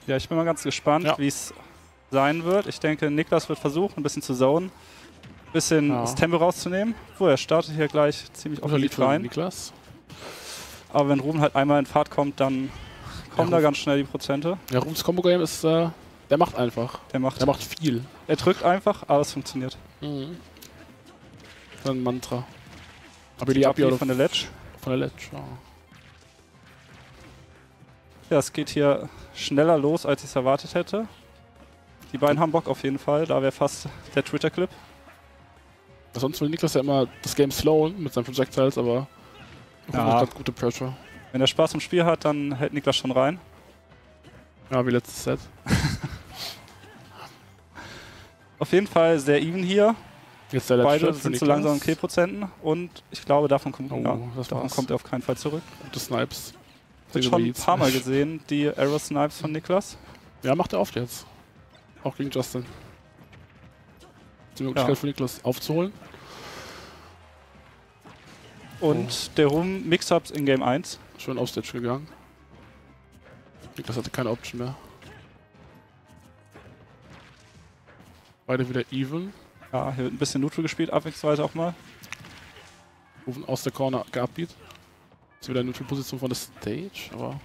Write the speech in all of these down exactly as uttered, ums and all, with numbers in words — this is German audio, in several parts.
Ja, ich bin mal ganz gespannt, Ja. wie es sein wird. Ich denke, Niklas wird versuchen, ein bisschen zu zonen, ein bisschen Ja. das Tempo rauszunehmen. Wo er startet hier gleich ziemlich Guter Lied offensiv von rein. Niklas. Aber wenn Ruben halt einmal in Fahrt kommt, dann kommen Ja, da ganz schnell die Prozente. Ja, Rubens Combo-Game ist, äh, der macht einfach. Der macht, Der macht viel. er drückt einfach, aber es funktioniert. Mhm. Das ist ein Mantra. Aber die Abi Abi von der Ledge. Von der Ledge, ja. Ja, es geht hier schneller los, als ich es erwartet hätte. Die beiden haben Bock auf jeden Fall, da wäre fast der Twitter-Clip. Sonst will Niklas ja immer das Game slowen mit seinen Projectiles, aber Ja. hat gute Pressure. Wenn er Spaß im Spiel hat, dann hält Niklas schon rein. Ja, wie letztes Set. Auf jeden Fall sehr even hier. Jetzt der letzte Beide für sind zu Niklas. langsam in Kill-Prozenten und ich glaube, davon kommt, Oh, ja, das davon war's. kommt er auf keinen Fall zurück. Gute Snipes. Ich habe schon ein paar Mal gesehen, die Arrow-Snipes von Niklas. Ja, macht er oft jetzt. Auch gegen Justin. Die Möglichkeit Ja. für Niklas aufzuholen. Und der Rum Mix-Ups in Game eins. Schön auf Stage gegangen. Niklas hatte keine Option mehr. Beide wieder even. Ja, hier wird ein bisschen Neutral gespielt, abwechslungsweise auch mal. Rufen aus der Corner geupbeat. Ist wieder eine Neutral-Position von der Stage, aber.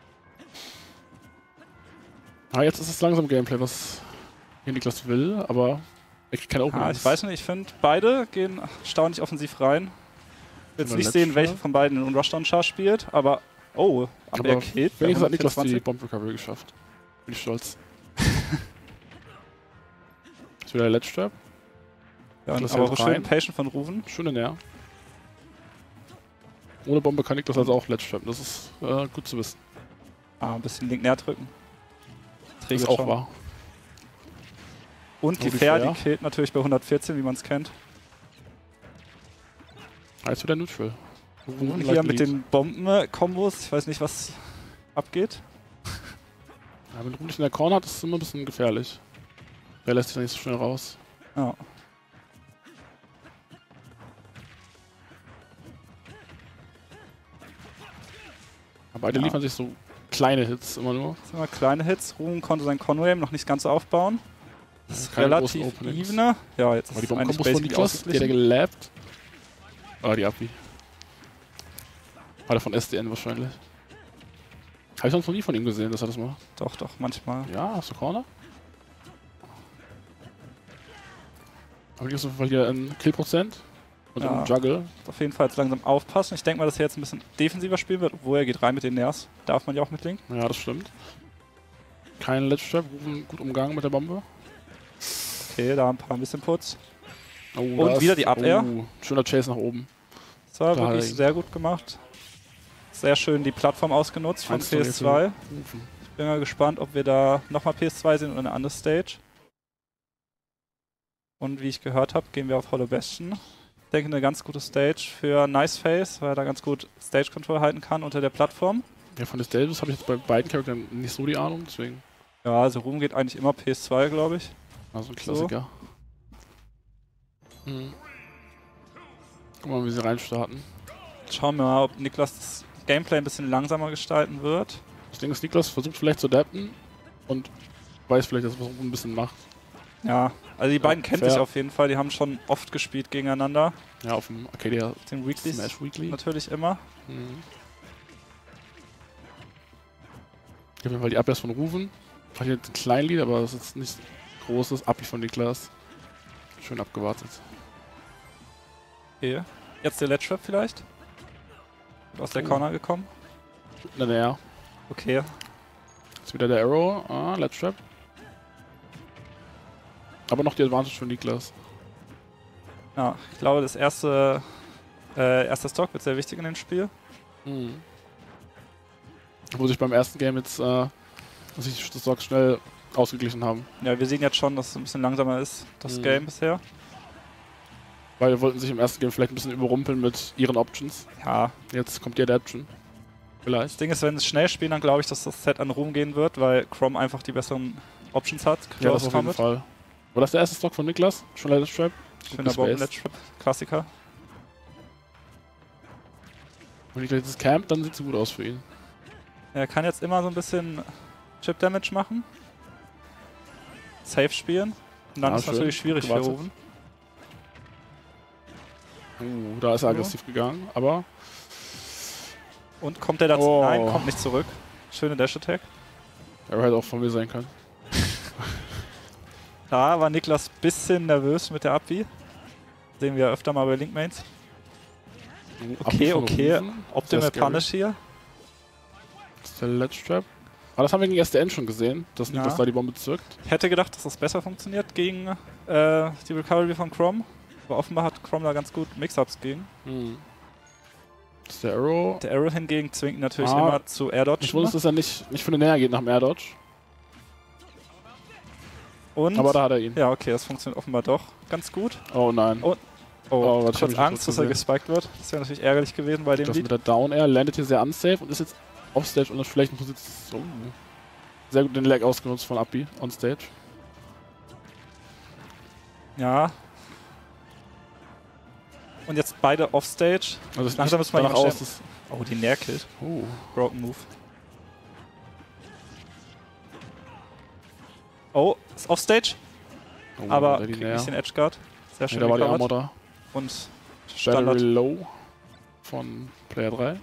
Ah, jetzt ist es langsam Gameplay, was hier Niklas will, aber er kriegt keine Openings. Ah, ich weiß nicht, ich finde, beide gehen erstaunlich offensiv rein. Ich will jetzt Über nicht Ledge sehen, welche Shot. von beiden einen Rushdown-Char spielt, aber. Oh, aber er Aber killt. bei wenigstens hat Niklas die hundertvierundzwanzig. Bomb Recovery geschafft. Bin ich stolz. Ist wieder der Ledge Trap. Ja, und Niklas aber hält schön rein. Patient von Ruven. Schöne Näher. Ohne Bombe kann Niklas also auch Ledge Trappen. Das ist äh, gut zu wissen. Ah, ein bisschen link näher drücken. Das Trägt ist auch schon. wahr. Und Oh, die die Fair, Fair. die killt natürlich bei hundertvierzehn, wie man es kennt. Ah, jetzt wieder neutral. Und hier mit den Bomben-Kombos, ich weiß nicht, was abgeht. Ja, wenn Ruben nicht in der Corner hat, ist es immer ein bisschen gefährlich. Der lässt sich dann nicht so schnell raus. Ja. Aber beide Ja. liefern sich so kleine Hits immer nur. Das sind immer kleine Hits. Ruben konnte sein Conway noch nicht ganz so aufbauen. Das ist Keine großen relativ Openings. evener. Ja, jetzt Aber die ist eigentlich Bombenkombos von basically Niklas, die hat er ausgeglichen. gelabbt. Ah, die Abi. War der von S D N wahrscheinlich. Habe ich sonst noch nie von ihm gesehen, dass er das macht. Doch, doch, manchmal. Ja, hast du Corner? Aber die ist auf jeden Fall hier ein Killprozent und Ja. ein Juggle. Auf jeden Fall jetzt langsam aufpassen. Ich denke mal, dass er jetzt ein bisschen defensiver spielen wird, obwohl er geht rein mit den Nairs. Darf man ja auch mit Link. Ja, das stimmt. Kein Ledge Trap, Rufen gut umgangen mit der Bombe. Okay, da ein paar ein bisschen Putz. Oh, Und da wieder ist- die Up-Air. Oh, schöner Chase nach oben. Das war Da wirklich rein. sehr gut gemacht. Sehr schön die Plattform ausgenutzt von eins zu P null S zwei. für Rufen. Bin mal gespannt, ob wir da nochmal P S zwei sehen oder eine andere Stage. Und wie ich gehört habe, gehen wir auf Hollow Bastion. Ich denke, eine ganz gute Stage für Nice Face, weil er da ganz gut Stage Control halten kann unter der Plattform. Ja, von den Stages habe ich jetzt bei beiden Charakteren nicht so die Ahnung, deswegen. Ja, also Ruhm geht eigentlich immer P S zwei, glaube ich. Also ein Klassiker. Mhm. Guck mal, wie sie reinstarten. Schauen wir mal, ob Niklas das Gameplay ein bisschen langsamer gestalten wird. Ich denke, dass Niklas versucht vielleicht zu adapten und weiß vielleicht, dass er ein bisschen macht. Ja, also die Ja, beiden kennen fair. sich auf jeden Fall, die haben schon oft gespielt gegeneinander. Ja, auf dem Arcadia Den Weeklies Smash Weekly. natürlich immer. Mhm. Auf jeden Fall die Abwehr von Ruven. Hat hier ein Kleinlied, aber das ist nicht großes. Abi von Niklas. Schön abgewartet. Okay. Jetzt der Ledge Trap vielleicht? Wird aus der Oh. Corner gekommen. Na, naja. Okay. Jetzt wieder der Arrow. Ah, Ledge Trap. Aber noch die Advantage von Niklas. Ja, ich glaube, das erste, äh, erste Stock wird sehr wichtig in dem Spiel. Mhm. Wo sich beim ersten Game jetzt äh, sich die Stocks schnell ausgeglichen haben. Ja, wir sehen jetzt schon, dass es ein bisschen langsamer ist, das Mhm. Game bisher. Weil wir wollten sich im ersten Game vielleicht ein bisschen überrumpeln mit ihren Options. Ja, Jetzt kommt die Adaption. das Vielleicht. Ding ist, wenn es schnell spielen, dann glaube ich, dass das Set an Ruhm gehen wird, weil Chrome einfach die besseren Options hat. Ja, das Close auf jeden Combat. Fall. War das der erste Stock von Niklas? Schon Ledge Trap? Schöner Bomben Ledge Trap, Klassiker. Wenn Niklas jetzt campt, dann sieht es gut aus für ihn. Er kann jetzt immer so ein bisschen Chip Damage machen. Safe spielen. Und dann Ja, ist schön. natürlich schwierig Gewartet. für Ruven. Uh, da ist er aggressiv gegangen, aber Und kommt der dazu? Oh. Nein, kommt nicht zurück. Schöne Dash Attack. er hätte auch von mir sein können. Da war Niklas ein bisschen nervös mit der Abwehr. Sehen wir öfter mal bei Link-Mains. Uh, Okay, Abwehr von okay. Ruven. Optimal Sehr scary. Punish hier. Das ist der Ledge Trap. Aber das haben wir gegen S D N schon gesehen, dass Ja. Niklas da die Bombe zirkt. Ich hätte gedacht, dass das besser funktioniert gegen äh, die Recovery von Chrom. Aber offenbar hat Chrom da ganz gut Mix-Ups gegen. Hm. Das ist der Arrow. Der Arrow hingegen zwingt ihn natürlich Ah, immer zu Air-Dodge. Ich wusste, dass er nicht, nicht für den Näher geht nach dem Air Dodge. Und Aber da hat er ihn. ja, okay, das funktioniert offenbar doch ganz gut. Oh nein. Oh, Oh, Oh, warte, ich hab kurz mich nicht Angst, dass er gesehen. gespiked wird. Das wäre natürlich ärgerlich gewesen bei dem Das Lied. mit der Down Air landet hier sehr unsafe und ist jetzt offstage und in der schlechten Position. Oh. Sehr gut den Lag ausgenutzt von Abby on stage. Ja. Und jetzt beide offstage. Also es Langsam nicht ist mal danach jemand aus. Das, Oh, die Nair-Killt. oh. Broken Move. Oh, ist offstage, Oh, aber da die kriegt näher. nicht den Edgeguard. Sehr Nee, schön da war die recovered. Armor da. Und Battery Standard. Low von Player drei.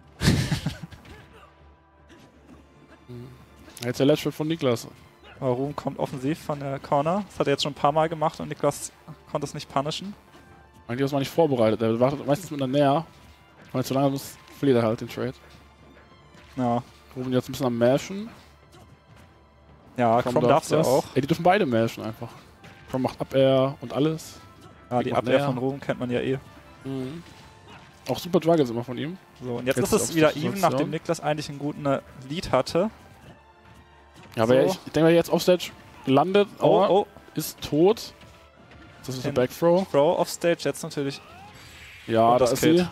Hm. Jetzt der Ledge Trap von Niklas. Ruhm kommt offensiv von der Corner. Das hat er jetzt schon ein paar Mal gemacht und Niklas konnte es nicht punishen. Eigentlich ist man nicht vorbereitet. Er wartet meistens mit einer Näher. Weil zu lange muss, verliert er halt den Trade. Ja, Ruben jetzt ein bisschen am Mashen. ja Chrom darf es ja das. auch. Ey, die dürfen beide mashen einfach. Chrom macht Up-Air und alles. Ja, die macht Abwehr Nair. von Ruhm kennt man ja eh. Mhm. Auch super Juggles immer von ihm. So, und jetzt, Jetzt ist es auf wieder die even, Situation. nachdem Niklas eigentlich einen guten äh, Lead hatte. Ja, aber So. ich, ich denke mal, jetzt Offstage landet, Oh, aber oh, ist tot. Das ist Den- der Backthrow. Throw offstage, jetzt natürlich. Ja, Und da das ist killt. sie.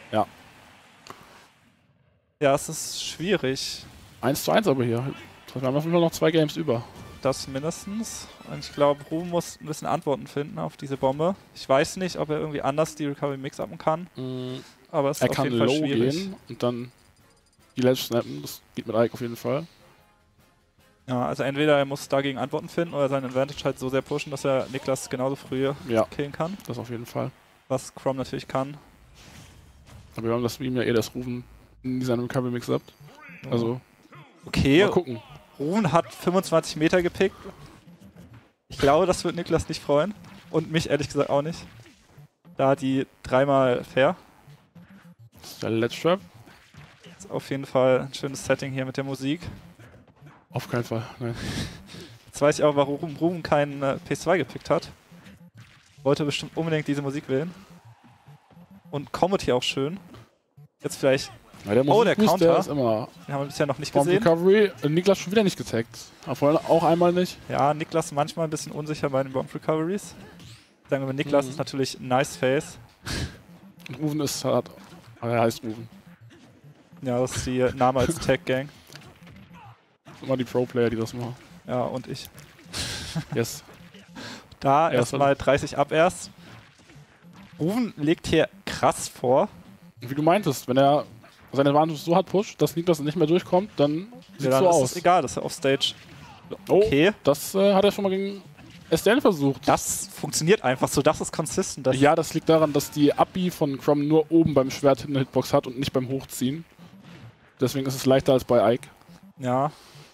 Ja, es ist schwierig. eins zu eins aber hier. Wir haben auf jeden Fall noch zwei Games über. Das mindestens. Und ich glaube, Ruhm muss ein bisschen Antworten finden auf diese Bombe. Ich weiß nicht, ob er irgendwie anders die Recovery mix-upen kann, aber es ist Er auf kann jeden Fall low schwierig. gehen und dann die Ledge snappen. Das geht mit Ike auf jeden Fall. Ja, also entweder er muss dagegen Antworten finden oder seinen Advantage halt so sehr pushen, dass er Niklas genauso früh Ja, killen kann. das auf jeden Fall. Was Chrom natürlich kann. Aber wir haben das Stream ja eh das Rufen in seinem Recovery Mix-Up. Also, Okay, mal gucken. Ruhm hat fünfundzwanzig Meter gepickt. Ich glaube, das wird Niklas nicht freuen. Und mich ehrlich gesagt auch nicht. Da die dreimal fair. Das ist der Ledge Trap. Ist auf jeden Fall ein schönes Setting hier mit der Musik. Auf keinen Fall. Nein. Jetzt weiß ich auch, warum Ruhm keinen äh, P S zwei gepickt hat. Wollte bestimmt unbedingt diese Musik wählen. Und kommt hier auch schön. Jetzt vielleicht, Ja, der Oh, der Musikboost, Counter. Der ist immer den haben wir bisher noch nicht Bomb gesehen. Recovery. Äh, Niklas schon wieder nicht getaggt. Aber vorhin auch einmal nicht. Ja, Niklas manchmal ein bisschen unsicher bei den Bomb Recoveries. Sagen wir mal, Niklas Mhm. ist natürlich nice face. Und Ruven ist hart. Aber er heißt Ruven. Ja, das ist die äh, Name als Tag Gang. Immer die Pro-Player, die das machen. Ja, und ich. Yes. Da Ja, erstmal dreißig ab erst. Ruven legt hier krass vor. Und wie du meintest, wenn er seine Advantage so hart pusht, dass Niklas nicht mehr durchkommt, dann sieht Ja, dann so ist aus. es egal, dass er auf Stage. Oh, Okay. das äh, hat er schon mal gegen S D N versucht. Das funktioniert einfach so, das ist consistent. Das Ja, das liegt daran, dass die Abbi von Chrom nur oben beim Schwert in der Hitbox hat und nicht beim Hochziehen. Deswegen ist es leichter als bei Ike. Ja.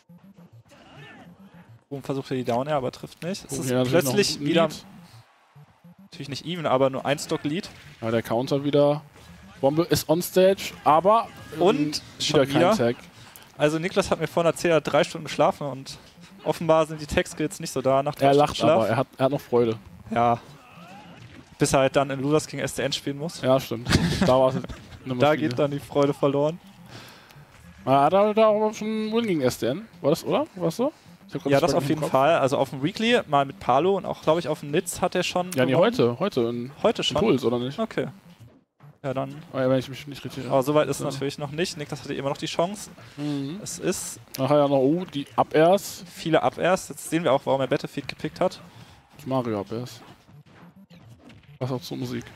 Ruhm versucht hier die Down Air, aber trifft nicht. Es Oh, ist hier natürlich noch plötzlich ein wieder, Lead. natürlich nicht even, aber nur ein Stock Lead. Ja, der Counter wieder. Bombe ist on stage, aber ähm, Und schon wieder kein wieder. Tag. Also Niklas hat mir vorhin erzählt, er hat drei Stunden geschlafen und offenbar sind die Tech-Skills nicht so da nach drei Er Stunden lacht Schlaf. aber, er hat, er hat noch Freude. Ja. Bis er halt dann in Losers gegen S D N spielen muss. Ja, stimmt. Da war es eine Da Maschine. geht dann die Freude verloren. Er hat halt auch schon einen Win gegen S D N. War das, oder? War das so? Ich hab grad Ja, das das auf im jeden Kopf. Fall. Also auf dem Weekly mal mit Palo und auch, glaube ich, auf dem Nitz hat er schon. Ja, nee, gewonnen. heute. Heute in Heute schon. Impuls, oder nicht? Okay. Ja, dann. Oh, ja, wenn ich mich nicht richtig Aber soweit ist es Ja. natürlich noch nicht. Niklas hatte immer noch die Chance. Mhm. Es ist Nachher ja noch, oh, die Up-Airs. viele Up-Airs. Jetzt sehen wir auch, warum er Battlefield gepickt hat. Mario Up-Airs. Was auch zur Musik.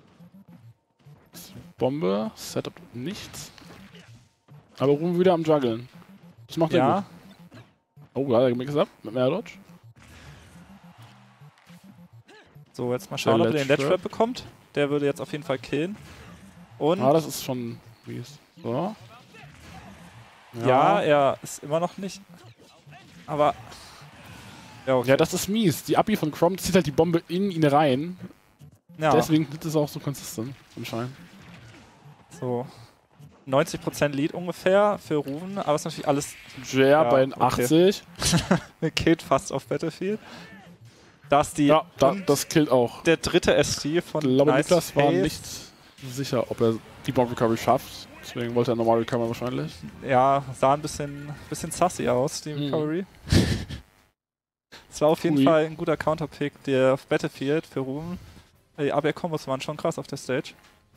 Bombe, Setup nichts. Aber Ruhm wieder am Juggeln. Das macht er Ja. gut. Oh, da hat er Mix-Up mit mehr Dodge. So, jetzt mal schauen, Der ob er den Ledge Ledge Trap bekommt. Der würde jetzt auf jeden Fall killen. Und Ah, das ist schon mies. So. ja, er ist immer noch nicht. Aber. Ja, okay. Ja, das ist mies. Die Abi von Chrom zieht halt die Bombe in ihn rein. Ja, Deswegen ist es auch so konsistent, anscheinend. so. neunzig Prozent Lead ungefähr für Ruven, aber es ist natürlich alles. Jer Ja, bei okay. achtzig. Killt fast auf Battlefield. Da ist die. Ja, da, und das killt auch. der dritte S T von Ich glaube, Nice Niklas war Face. nicht sicher, ob er die Bomb Recovery schafft. Deswegen wollte er normal Recover wahrscheinlich. Ja, sah ein bisschen, bisschen sassy aus, die Mhm. Recovery. Es war auf jeden Ui. Fall ein guter Counterpick, der auf Battlefield für Ruben. Die Abwehr-Kombos waren schon krass auf der Stage.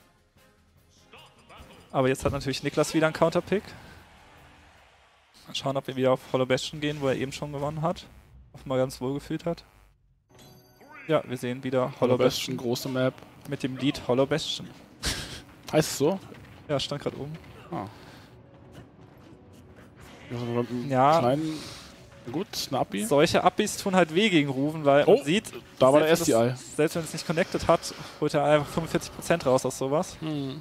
Aber jetzt hat natürlich Niklas wieder einen Counterpick. Mal schauen, ob wir wieder auf Hollow Bastion gehen, wo er eben schon gewonnen hat. Offenbar ganz wohl gefühlt hat. Ja, wir sehen wieder Hollow Hollow Bastion Bastion, große Map. mit dem Lied Hollow Bastion. Heißt es so? Ja, stand gerade oben. Ah. Also mit einem Ja. kleinen. Gut, eine Abi. Solche Abis tun halt weh gegen Ruven, weil Oh, man sieht, Da war der selbst S D wenn I. das- selbst wenn es nicht connected hat, holt er einfach fünfundvierzig Prozent raus aus sowas. Hm.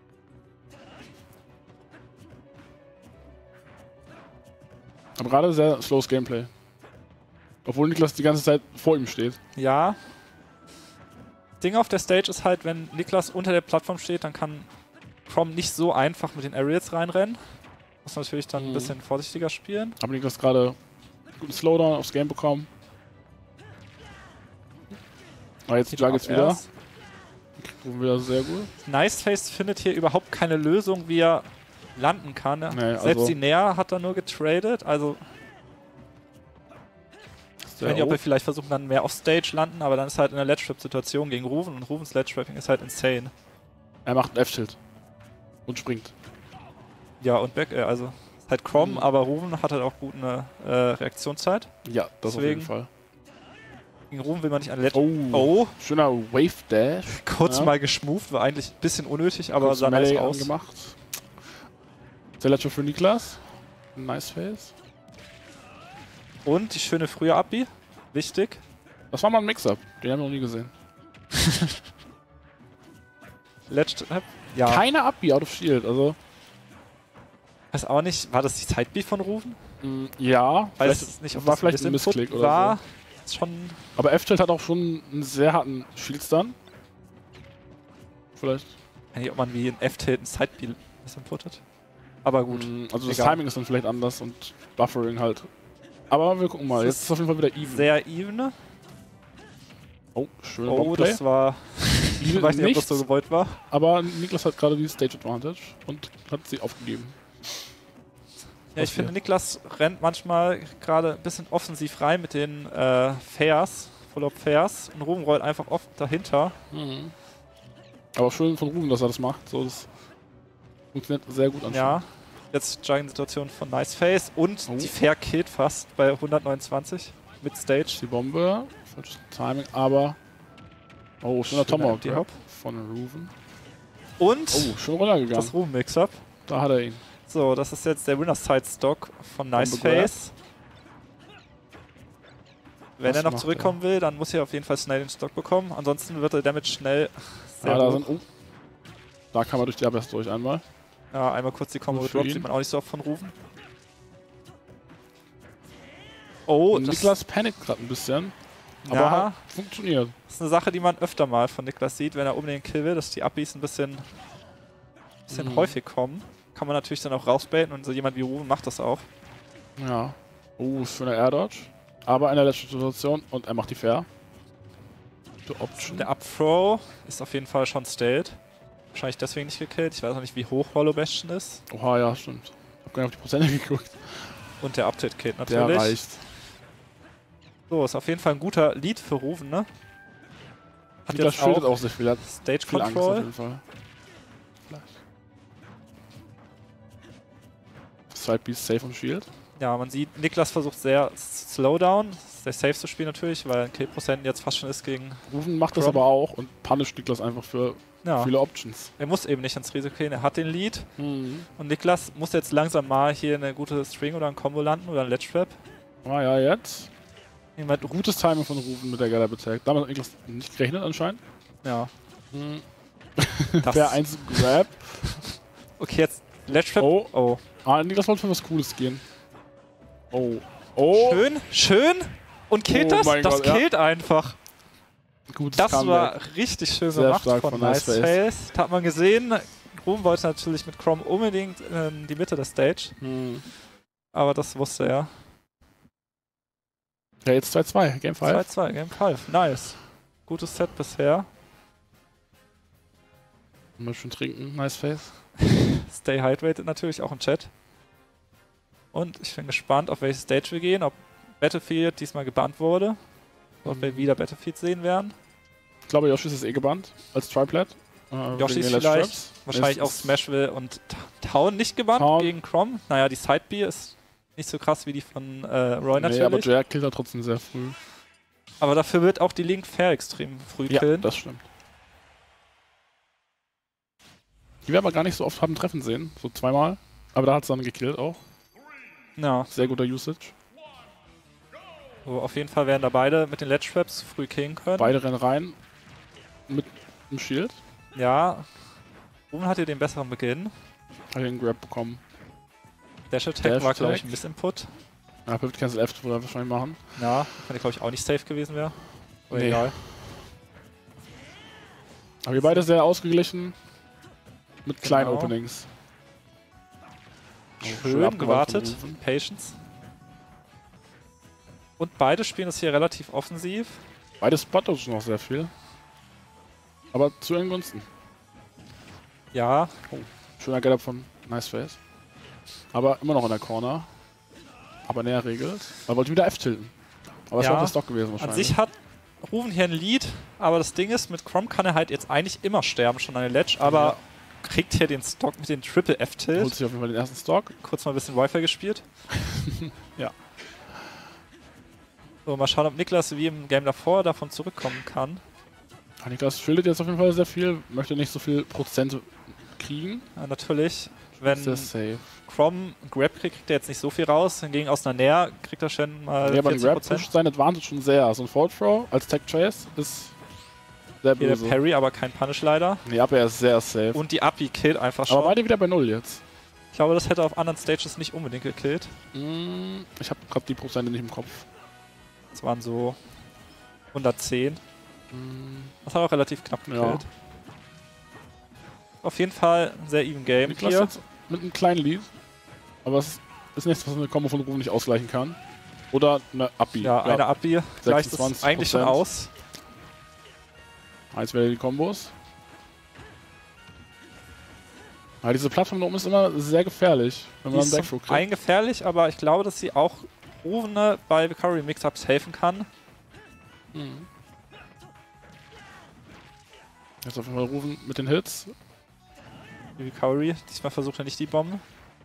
Aber gerade sehr slowes Gameplay. Obwohl Niklas die ganze Zeit vor ihm steht. Ja. Ding auf der Stage ist halt, wenn Niklas unter der Plattform steht, dann kann Chrom nicht so einfach mit den Aerials reinrennen. Muss natürlich dann Mhm. ein bisschen vorsichtiger spielen. Aber Niklas gerade einen guten Slowdown aufs Game bekommen. Ah, jetzt Jug jetzt wieder. Erst. Rufen wieder sehr gut. Niceface findet hier überhaupt keine Lösung, wie er landen kann. Ne? Nee, Selbst also- die Näher hat er nur getradet. Also, ich weiß nicht, ob wir vielleicht versuchen, dann mehr Offstage landen, aber dann ist halt in der Ledge-Trap-Situation gegen Ruven und Ruvens Ledge-Trapping ist halt insane. Er macht einen F-Schild. Und springt. Ja, und Back, äh, also ist halt Chrom, Mhm. aber Ruven hat halt auch gut eine äh, Reaktionszeit. Ja, das Deswegen- auf jeden Fall. Gegen Ruven will man nicht an Ledge. Oh, Oh, schöner Wave Dash. kurz Ja. mal geschmoved, war eigentlich ein bisschen unnötig, aber Kurz sah nice Melee aus. angemacht. Der Ledger für Niklas. Nice Face. Und die schöne frühe Abi, wichtig. Das war mal ein Mix-Up. Den haben wir noch nie gesehen. Ledge Trap, ja, Keine Abi out of Shield. Also, weiß auch nicht, war das die Side-B von Ruven? mh, ja. Weiß vielleicht nicht, ob war das vielleicht ein Misinput Missklick oder war. so. Ist schon, Aber F-Schild hat auch schon einen sehr harten Shield-Stun. Vielleicht. ich weiß nicht, ob man wie ein F-Tilt ein Side-B misinputtet. Aber gut. Mh, Also das egal. Timing ist dann vielleicht anders und Buffering halt. Aber wir gucken mal. Das Jetzt ist es auf jeden Fall wieder even. Sehr even. Oh, schön. Oh, Bombplay. das war. Ich weiß nicht, ob das so gewollt war. Aber Niklas hat gerade die Stage Advantage und hat sie aufgegeben. Ja, ich Was finde, hier? Niklas rennt manchmal gerade ein bisschen offensiv rein mit den äh, Fairs, Full-Up Fairs, und Ruben rollt einfach oft dahinter. Mhm. Aber schön von Ruben, dass er das macht. So, das funktioniert sehr gut anscheinend. Ja, jetzt Juggling-Situation von Niceface und Oh. die Fair killt fast bei hundertneunundzwanzig mit Stage. Die Bombe, falsches Timing, aber. Oh, schöner Schöner Tomahawk Empty Grab Hop. von Ruben. Und Oh, schön runtergegangen. das Ruben-Mix-Up. Da hat er ihn. So, das ist jetzt der Winner-Side-Stock von Bombe Niceface. Wenn Was er noch macht zurückkommen will, dann muss er auf jeden Fall schnell den Stock bekommen. Ansonsten wird der Damage schnell sehr Ja, da hoch. sind. Oh. Da kann man durch die Abwehr durch einmal. Ja, einmal kurz die Combo Gut für gedroppt, ihn. sieht man auch nicht so oft von Rufen. Oh, das Niklas panikt gerade ein bisschen. Aber Ja. hat funktioniert. ist eine Sache, die man öfter mal von Niklas sieht, wenn er unbedingt einen Kill will, dass die Abis ein bisschen, bisschen Mhm. häufig kommen. Kann man natürlich dann auch rausbaiten und so jemand wie Rufen macht das auch. Ja. Oh, schöner Air Dodge. Aber in der letzten Situation und er macht die Fair. The Option. Der Up-Throw ist auf jeden Fall schon stalled. Wahrscheinlich deswegen nicht gekillt. Ich weiß auch nicht, wie hoch Hollow Bastion ist. Oha, ja, stimmt. Ich hab gar nicht auf die Prozente geguckt. Und der Update killt Der natürlich. reicht. So, ist auf jeden Fall ein guter Lead für Rufen, ne? Hat Niklas jetzt schuldet auch auch sehr viel. Er hat Stage viel Angst auf Control. jeden Fall. Vielleicht. Side Beast safe und Shield. Ja, man sieht, Niklas versucht sehr Slowdown, sehr safe zu spielen natürlich, weil ein Kill-Prozent jetzt fast schon ist gegen... Rufen macht das Chrom. aber auch und punisht Niklas einfach für Ja, viele Options. er muss eben nicht ins Risiko gehen, er hat den Lead. Mhm. Und Niklas muss jetzt langsam mal hier eine gute String oder ein Combo landen oder ein Ledge Trap. Ah ja, jetzt. Jemand, Gutes Timing von Rufen mit der Gallop Attack. Damit hat Niklas nicht gerechnet anscheinend. ja. Hm. Das- Der eins Grab. Okay, jetzt Ledge Trap. Oh. Oh. Ah, Niklas wollte für was Cooles gehen. Oh. Oh. Schön, schön. Und killt Oh das? mein Das Gott, ja. killt einfach. Gutes Das Comeback. war richtig schön Sehr gemacht stark von von Nice Nice Face. Da hat man gesehen, Ruhm wollte natürlich mit Chrom unbedingt in die Mitte der Stage. Hm. Aber das wusste er. Ja, jetzt zwei zwei. Game zwei fünf. zwei, Game fünf. Nice. Gutes Set bisher. Mal schön trinken. Nice Face. Stay hydrated natürlich auch im Chat. Und ich bin gespannt, auf welche Stage wir gehen. Ob Battlefield diesmal gebannt wurde. Ob wir wieder Battlefield sehen werden. Ich glaube, Yoshi ist eh gebannt. Als Triplet. Äh, Yoshi wegen ist den Ledge vielleicht. Traps. Wahrscheinlich Es auch ist- Smashville und Ta- Town nicht gebannt Town. gegen Chrom. Naja, die Side-B ist nicht so krass wie die von äh, Roy Nee, aber natürlich. Jack killt er trotzdem sehr früh. Aber dafür wird auch die Link Fair extrem früh Ja, killen. das stimmt. Die wir aber gar nicht so oft haben treffen sehen. So zweimal. Aber da hat es dann gekillt auch. Ja, Sehr guter Usage. so auf jeden Fall werden da beide mit den Ledge Traps früh killen können. Beide rennen rein. Mit dem Shield. Ja. Ruben hat hier den besseren Beginn. Hat den Grab bekommen. Dash Attack Dash war, glaube ich, Attack. ein bisschen Put. Ja, Pivot Cancel F würde er wahrscheinlich machen. Ja, wenn ich, glaube ich, auch nicht safe gewesen wäre. Aber Nee. egal. Aber wir beide sehr ausgeglichen. Mit kleinen Genau. Openings. Oh, Schön abgewartet gewartet. von Rufen. Patience. Und beide spielen es hier relativ offensiv. Beide Spot-Dodgen noch sehr viel. Aber zu ihren Gunsten. Ja, Schöner Getup von Nice Face. Aber immer noch in der Corner. Aber näher regelt. Er wollte wieder F-tilten. Aber es Ja, war das doch gewesen an wahrscheinlich. sich hat Ruven hier ein Lead, aber das Ding ist, mit Chrom kann er halt jetzt eigentlich immer sterben, schon an der Ledge, aber Ja. kriegt hier den Stock mit dem Triple Holt F-Tilt. sich auf jeden Fall den ersten Stock. Kurz mal ein bisschen Wi-Fi gespielt. Ja. So, mal schauen, ob Niklas wie im Game davor davon zurückkommen kann. Ah, Niklas schildert jetzt auf jeden Fall sehr viel. Möchte nicht so viel Prozent kriegen. Ja, natürlich, wenn Ist der safe. Chrom einen Grab kriegt, kriegt er jetzt nicht so viel raus. Hingegen aus einer Nähe kriegt er schon mal Ja, aber ein vierzig Grab Prozent. pusht sein Advantage schon sehr. So ein Forward Throw als Tech Chase ist sehr Hier der böse. Parry, aber kein Punish leider. Nee, aber er ist sehr safe. Und die Uppie killt einfach schon. aber beide wieder bei Null jetzt. Ich glaube, das hätte auf anderen Stages nicht unbedingt gekillt. Mm, ich habe gerade die Prozente nicht im Kopf. Das waren so hundertzehn. Mm, Das hat auch relativ knapp Ja. gekillt. Auf jeden Fall ein sehr even Game Niklas hier. jetzt mit einem kleinen Lead. Aber es ist nichts, was eine Combo von Rufen nicht ausgleichen kann. Oder eine Uppie. Ja, eine Uppie gleicht es sechsundzwanzig eigentlich schon Prozent. aus. Eins wäre die Kombos. Ja, diese Plattform da oben ist immer sehr gefährlich, wenn Die man einen ist zum Backthrow kriegt. einen gefährlich, aber ich glaube, dass sie auch Ruvene bei Victory Mix-Ups helfen kann. Mhm. Jetzt auf jeden Fall Rufen mit den Hits. Die Victory, diesmal versucht er nicht die Bomben.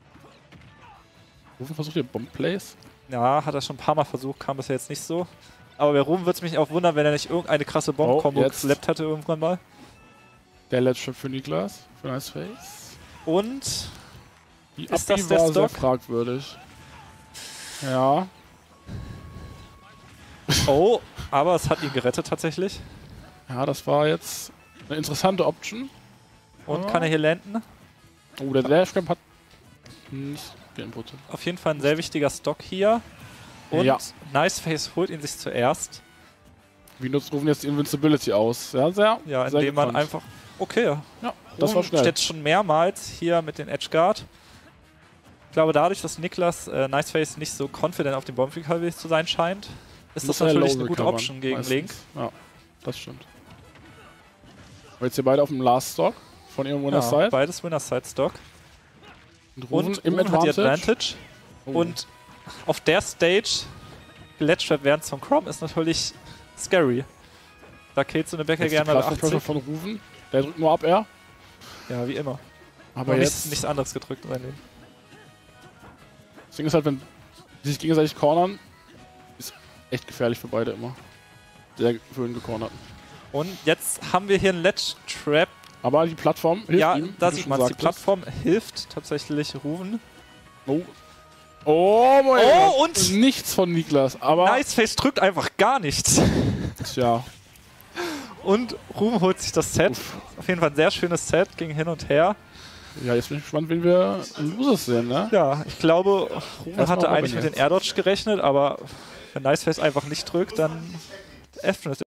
Rufen versucht hier Bomb-Plays. Ja, hat er schon ein paar Mal versucht, kam bisher jetzt nicht so. Aber bei Ruben würde es mich auch wundern, wenn er nicht irgendeine krasse Bomb-Kombo Oh, jetzt. geslappt hätte irgendwann mal. Der Ledge für Niklas, für Nice Face. Und Die Ist Uppie das der war sehr Stock? fragwürdig. Ja. oh, aber es hat ihn gerettet tatsächlich. Ja, das war jetzt eine interessante Option. Und Ja. kann er hier landen? Oh, der Dash Grab hat nicht geinputtet. Auf jeden Fall ein sehr wichtiger Stock hier. Und Ja. Nice Face holt ihn sich zuerst. Wie nutzt Rufen jetzt die Invincibility aus? Ja, sehr. Ja, sehr indem man gekonnt. einfach. Okay, Ja, das war Ruben schnell. steht schon mehrmals hier mit den Edgeguard. Ich glaube, dadurch, dass Niklas äh, Nice Face nicht so confident auf dem Bombfreak zu sein scheint, ist Muss das er natürlich low eine gute recovern, Option gegen meistens. Link. Ja, das stimmt. Aber jetzt hier beide auf dem Last Stock von ihrem Winner Ja, Side. beides Winner Side Stock. Und Und Rufen im Ruben hat die Advantage. Advantage. Oh. Und auf der Stage geledged werden von Chrom ist natürlich scary. Da killt so eine Becker jetzt die gerne mal Plattform Pressure achtzig. von Rufen. Der drückt nur ab R. Ja, wie immer. Aber Aber jetzt. nichts, nichts anderes gedrückt in seinem Leben. Das Ding ist halt, wenn die sich gegenseitig cornern, ist echt gefährlich für beide immer. Sehr schön gecornert. Und jetzt haben wir hier einen Ledge Trap. Aber die Plattform hilft Ja, ihm. da wie du sieht schon man, die sagtest. Plattform hilft tatsächlich Ruven. Oh, Oh mein Oh, Gott. und- Nichts von Niklas, aber... Niceface drückt einfach gar nichts. Tja. Und Ruben holt sich das Set. Uff. Auf jeden Fall ein sehr schönes Set, ging hin und her. Ja, jetzt bin ich gespannt, wen wir Losers sehen, ne? Ja, ich glaube, Ruben Erstmal hatte Robin eigentlich mit jetzt. den Air Dodge gerechnet, aber wenn Niceface einfach nicht drückt, dann öffnet